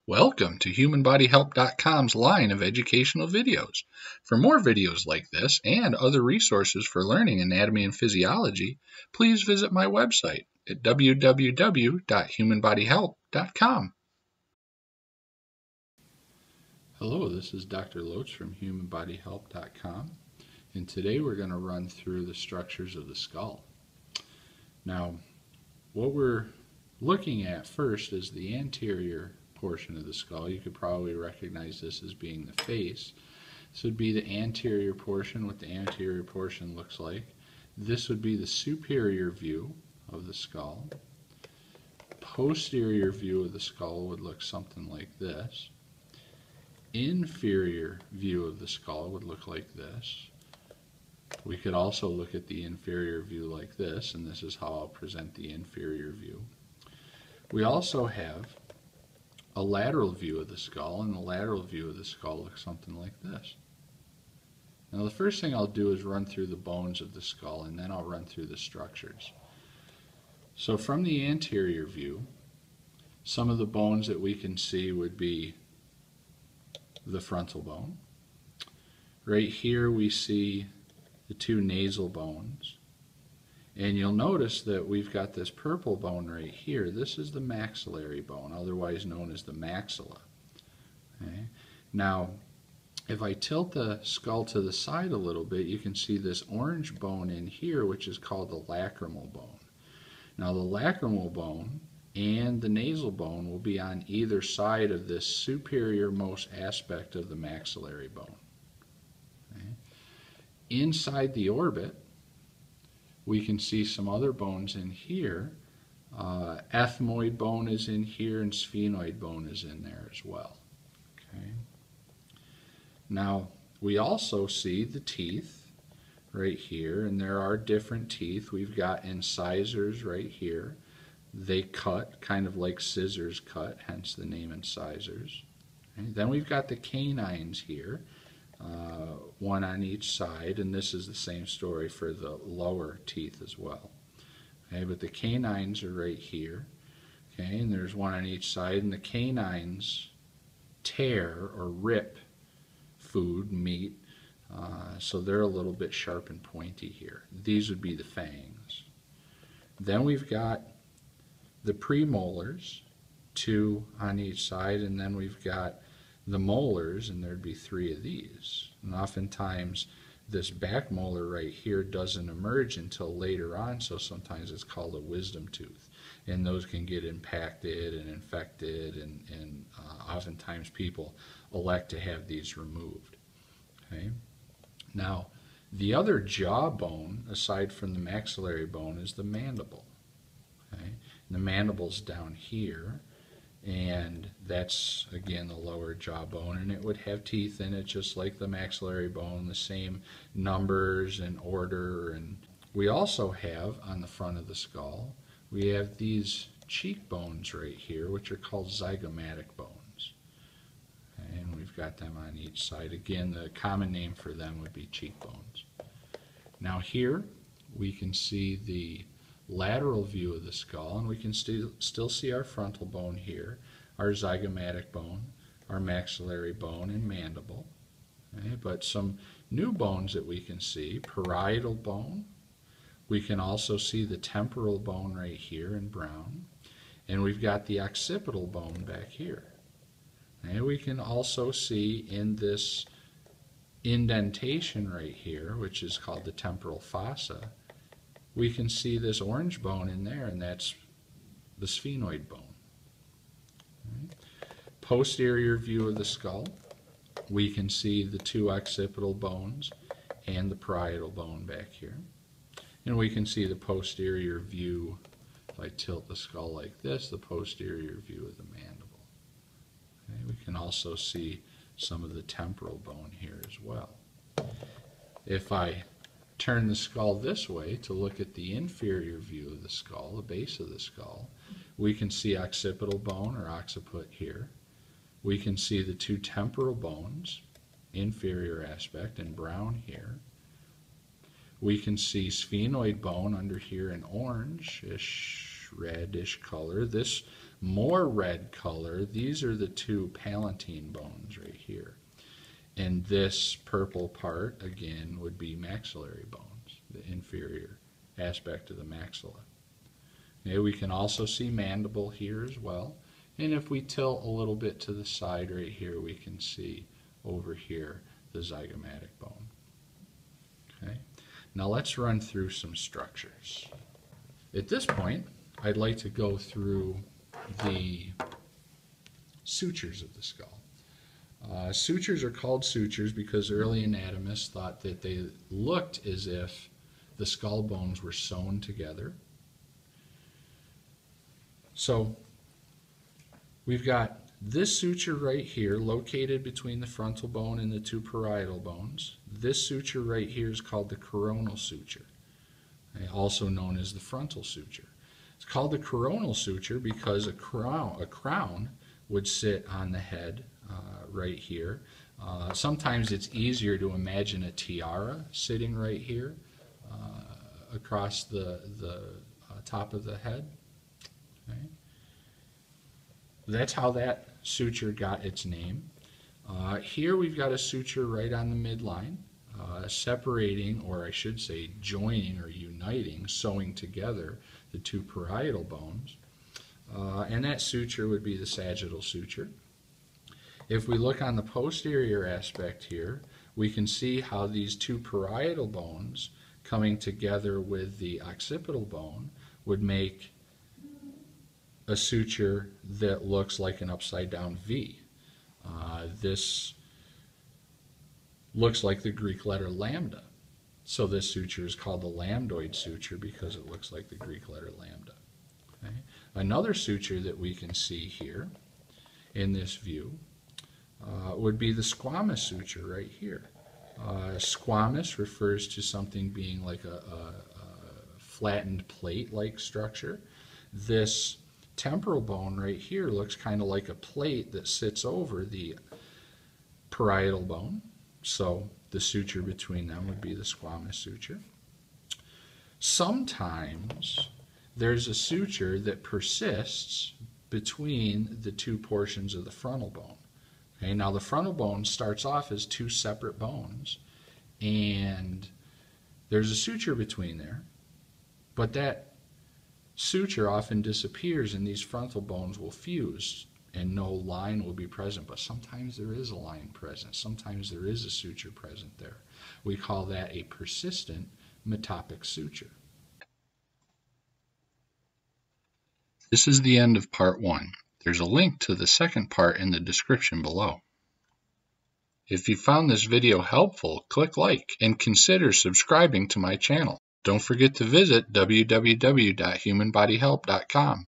Welcome to HumanBodyHelp.com's line of educational videos. For more videos like this and other resources for learning anatomy and physiology, please visit my website at www.humanbodyhelp.com. Hello, this is Dr. Loach from HumanBodyHelp.com, and today we're going to run through the structures of the skull. Now, what we're looking at first is the anterior portion of the skull. You could probably recognize this as being the face. This would be the anterior portion, what the anterior portion looks like. This would be the superior view of the skull. Posterior view of the skull would look something like this. Inferior view of the skull would look like this. We could also look at the inferior view like this, and this is how I'll present the inferior view. We also have a lateral view of the skull, and the lateral view of the skull looks something like this. Now the first thing I'll do is run through the bones of the skull, and then I'll run through the structures. So from the anterior view, some of the bones that we can see would be the frontal bone. Right here we see the two nasal bones. And you'll notice that we've got this purple bone right here. This is the maxillary bone, otherwise known as the maxilla. Okay? Now, if I tilt the skull to the side a little bit, you can see this orange bone in here, which is called the lacrimal bone. Now, the lacrimal bone and the nasal bone will be on either side of this superior most aspect of the maxillary bone. Okay? Inside the orbit, we can see some other bones in here. Ethmoid bone is in here, and Sphenoid bone is in there as well. Okay. Now, we also see the teeth right here, and there are different teeth. We've got incisors right here. They cut, kind of like scissors cut, hence the name incisors. Okay. Then we've got the canines here. One on each side, and this is the same story for the lower teeth as well. Okay, but the canines are right here. Okay, and there's one on each side, and the canines tear or rip food, meat, so they're a little bit sharp and pointy here. These would be the fangs. Then we've got the premolars, two on each side, and then we've got the molars, and there'd be three of these. And oftentimes this back molar right here doesn't emerge until later on, so sometimes it's called a wisdom tooth. And those can get impacted and infected, and oftentimes people elect to have these removed. Okay. Now, the other jaw bone, aside from the maxillary bone, is the mandible. Okay. And the mandible's down here. And that's, again, the lower jawbone, and it would have teeth in it just like the maxillary bone, the same numbers and order. And we also have, on the front of the skull, we have these cheekbones right here, which are called zygomatic bones. And we've got them on each side. Again, the common name for them would be cheekbones. Now here we can see the lateral view of the skull, and we can still see our frontal bone here, our zygomatic bone, our maxillary bone, and mandible. Okay, but some new bones that we can see: parietal bone. We can also see the temporal bone right here in brown, and we've got the occipital bone back here. Okay, we can also see in this indentation right here, which is called the temporal fossa, we can see this orange bone in there, and that's the sphenoid bone. Right. Posterior view of the skull, we can see the two occipital bones and the parietal bone back here. And we can see the posterior view, if I tilt the skull like this, the posterior view of the mandible. Okay. We can also see some of the temporal bone here as well. If I turn the skull this way to look at the inferior view of the skull, the base of the skull, we can see occipital bone or occiput here. We can see the two temporal bones, inferior aspect, in brown here. We can see sphenoid bone under here in orange-ish, reddish color. This more red color, these are the two Palatine bones right here. And this purple part, again, would be maxillary bones, the inferior aspect of the maxilla. Okay, we can also see mandible here as well. And if we tilt a little bit to the side right here, we can see over here the zygomatic bone. Okay. Now let's run through some structures. At this point, I'd like to go through the sutures of the skull. Sutures are called sutures because early anatomists thought that they looked as if the skull bones were sewn together. So we've got this suture right here located between the frontal bone and the two parietal bones. This suture right here is called the coronal suture, also known as the frontal suture. It's called the coronal suture because a crown would sit on the head right here. Sometimes it's easier to imagine a tiara sitting right here across the top of the head. Okay. That's how that suture got its name. Here we've got a suture right on the midline, separating, or I should say joining or uniting, sewing together the two parietal bones. And that suture would be the sagittal suture. If we look on the posterior aspect here, we can see how these two parietal bones coming together with the occipital bone would make a suture that looks like an upside down V. This looks like the Greek letter lambda. So this suture is called the lambdoid suture because it looks like the Greek letter lambda. Okay. Another suture that we can see here in this view would be the squamous suture right here. Squamous refers to something being like a flattened plate-like structure. This temporal bone right here looks kind of like a plate that sits over the parietal bone. So the suture between them would be the squamous suture. Sometimes there's a suture that persists between the two portions of the frontal bone. Okay, now the frontal bone starts off as two separate bones, and there's a suture between there, but that suture often disappears and these frontal bones will fuse and no line will be present. But sometimes there is a line present. Sometimes there is a suture present there. We call that a persistent metopic suture. This is the end of part 1. There's a link to the second part in the description below. If you found this video helpful, click like and consider subscribing to my channel. Don't forget to visit www.humanbodyhelp.com.